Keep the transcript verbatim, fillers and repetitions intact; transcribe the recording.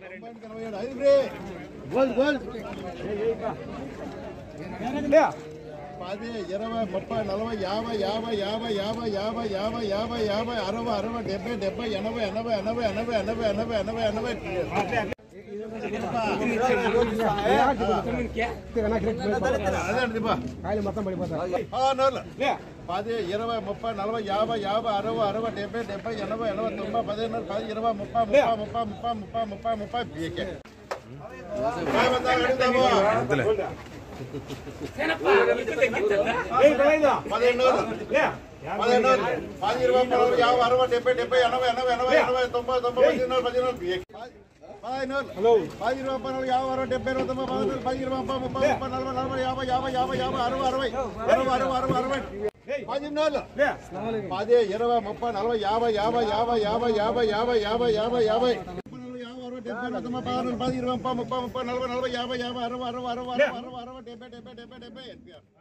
పది ఇరవై ముప్పై నలభై యాభై యాభై యాభై యాభై యాభై యాభై యాభై యాభై అరవై అరవై డెబ్బై డెబ్బై ఎనభై ఎనభై ఎనభై ఎనభై ఎనభై ఎనభై ఎనభై ఎనభై పది ఇరవై ముప్పై నలభై యాభై యాభై అరవై అరవై డెబ్బై డెబ్బై ఎనభై ఎనభై తొంభై పదిహేను పది ఇరవై ముప్పై ముప్పై ముప్పై ముప్పై ముప్పై ముప్పై ముప్పై పీకే పదిహేను పదిహేను పది ఇరవై యాభై అరవై డెబ్బై డెబ్బై ఎనభై ఎనభై ఎనభై ఎనభై తొంభై తొంభై పదిహేను పదిహేను పదిహేను పది ఇరవై పన్నెండు యాభై అరవై డెబ్బై ఇరవై తొంభై పదిహేను పది ఇరవై ముప్పై ముప్పై ముప్పై నలభై నలభై యాభై యాభై యాభై యాభై అరవై అరవై అరవై అరవై అరవై అరవై పదిహేను పది ఇరవై ముప్పై నలభై యాభై యాభై యాభై యాభై యాభై యాభై యాభై యాభై యాభై డెబ్బై తొంభై పదహారు పది ఇరవై ముప్పై ముప్పై ముప్పై నలభై నలభై యాభై యాభై అరవై అరవై అరవై అరవై అరవై డెబ్బై డెబ్బై డెబ్బై డెబ్బై